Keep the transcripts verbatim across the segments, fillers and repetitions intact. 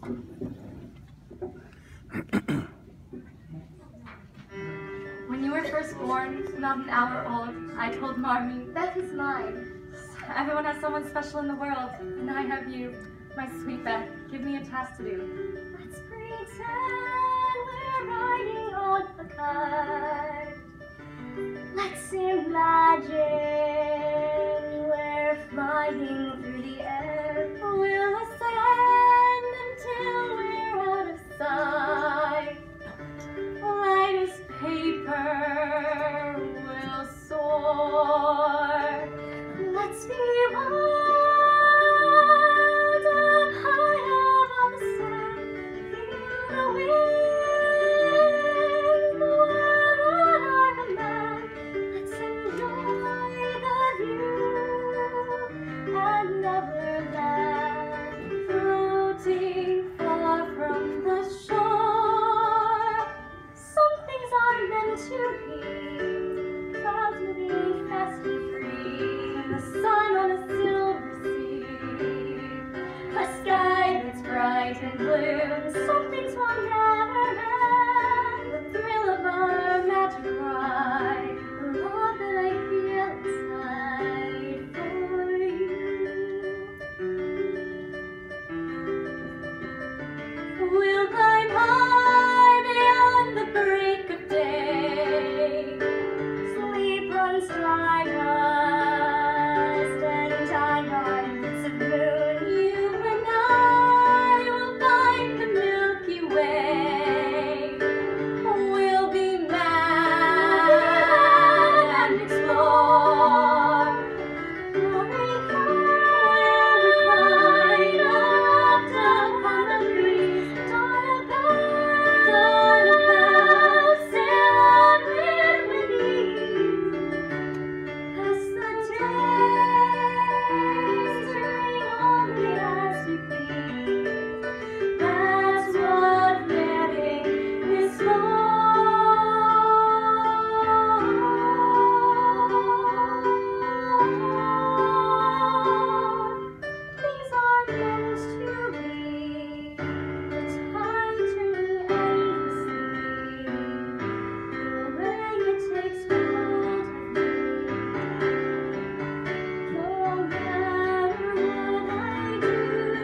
When you were first born, not an hour old, I told Marmee, Beth is mine. Everyone has someone special in the world, and I have you, my sweet Beth. Give me a task to do. Let's pretend we're riding on a kite. Let's imagine we're flying through the air. We'll ascend until we're out of sight. Light as paper, we'll soar. Let's be wild up high above the sun. Feel the wind blow at our command. Let's enjoy the view and never land. Floating far from the shore. Some things are meant to be. Clouds moving fast and free. The sun on a silver sea. A sky that's bright and blue. Some things will never end. The thrill of our magic ride. The love that I feel inside for you. We'll climb high beyond the break of day. Sleep on stardust and time on bits of moon. You and I will find the Milky Way. We'll be mad and explore. We'll recline aloft upon the breeze. Dawn about, dawn about, sail on wind with ease. Pass the days, turning only as we please. That's what living is for. Things are meant to be. The tide turning endlessly. The way it takes hold of me. No matter what I do,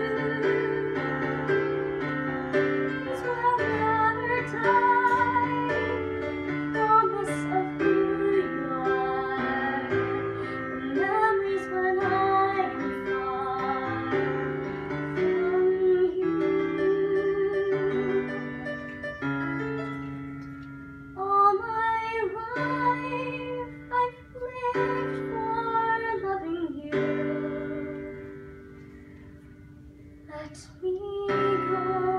these will never die. Promise of who you are. The memories when I am far from you. All my life I've lived for loving you. Let me go.